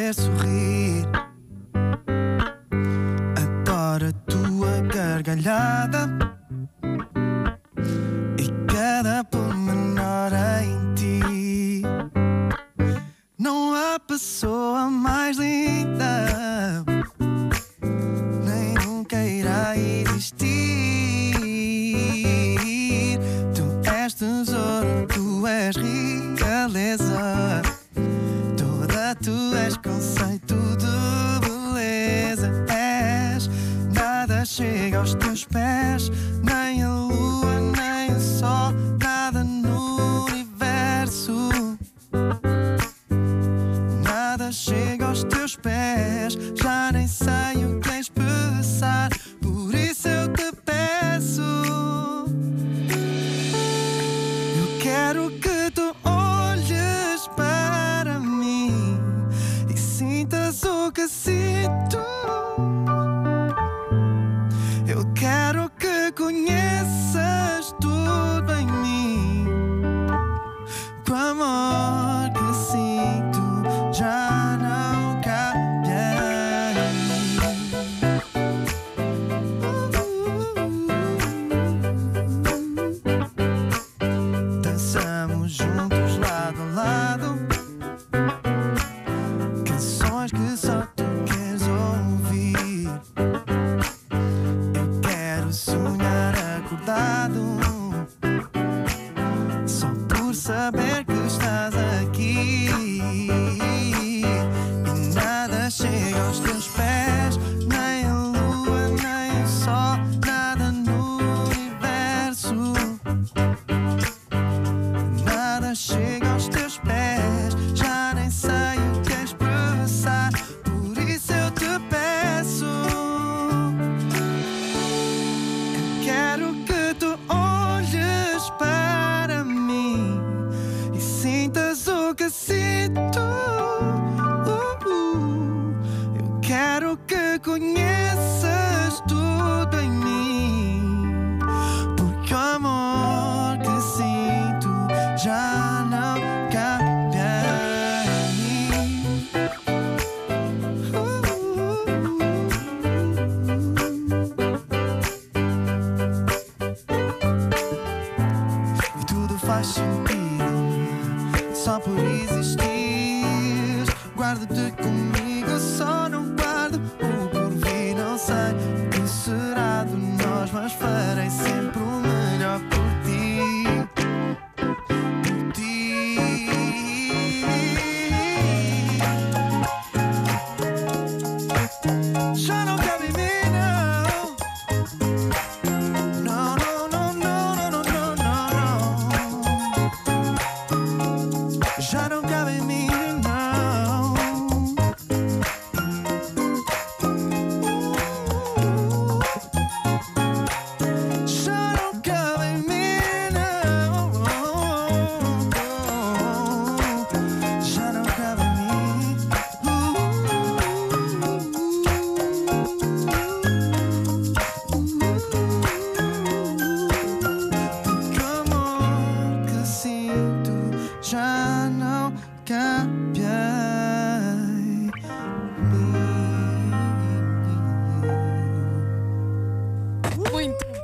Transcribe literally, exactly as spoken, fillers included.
ver sorrir. Adoro a tua gargalhada e cada pormenor em ti. Não há pessoa mais linda, nem nunca irá existir. Tu és tesouro, tu és realeza, toda tu és conceito de beleza. És, nada chega aos teus pés, nem a lua, nem o sol, nada no universo. Nada chega aos teus pés, já nem sei o que expressar, por isso eu te peço. Eu quero que tu olhes para mim e sintas o que sinto. Eu quero que conheças tudo em mim. O amor que sinto já não cabe em mim. Dançamos juntos lado a lado, canções que só tu queres ouvir. Eu quero sonhar acordado, só por saber que estás aqui. E nada chega aos teus pés, nem a lua, nem o sol, nada no universo. Nada chega aos teus pés, já nem sei o que expressar, por isso eu te peço. Eu quero que tu olhes para mim e sintas o que sinto. Uh, uh. Eu quero que conheças tudo em mim, porque o amor que sinto já não cabe em mim. Uh, uh. E tudo faz sentido só por existir. Guardo-te comigo, só não guardo o porvir. Não sei o que será de nós, mas farei sempre o melhor por ti. Por ti. Já não cabe em mim, não. Não, não, não, não, não, não, não, não. Já não cabe em mim, não. Já não cabe em mim, não. Já não cabe em mim. Porque o amor que sinto já não cabe em mim. Muito